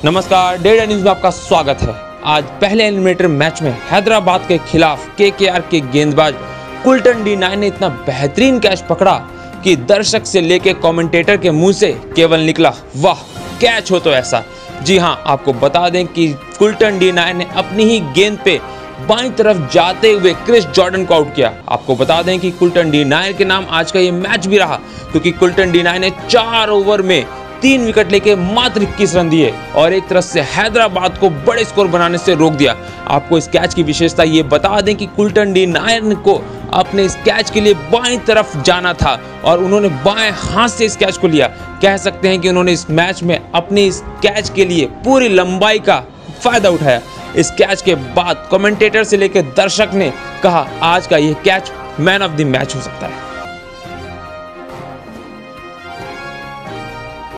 नमस्कार, डेढ़ न्यूज में आपका स्वागत है। आज पहले एलिमिनेटर मैच में हैदराबाद के खिलाफ केकेआर के गेंदबाज कुल्टन डी9 ने इतना बेहतरीन कैच पकड़ा कि दर्शक से लेके कमेंटेटर के मुंह से केवल निकला, वाह कैच हो तो ऐसा। जी हां, आपको बता दें कि कुल्टन डी9 ने अपनी ही गेंद पे बाईं तरफ जाते हुए क्रिस जॉर्डन को आउट किया। आपको बता दें कि कुल्टन डी9 के नाम आज का ये मैच भी रहा, क्योंकि कुल्टन डी9 ने 4 ओवर में 3 विकेट लेके मात्र 21 रन दिए और एक तरह से हैदराबाद को बड़े स्कोर बनाने से रोक दिया। आपको इस कैच की विशेषता ये बता दें कि कुल्टन डी9 को अपने इस कैच के लिए बाईं तरफ जाना था और उन्होंने बाएं हाथ से इस कैच को लिया। कह सकते हैं कि उन्होंने इस मैच में अपनी इस कैच के लिए पूरी लंबाई का फायदा उठाया। इस कैच के बाद कमेंटेटर से लेकर दर्शक ने कहा, आज का ये catch man of the match हो सकता है।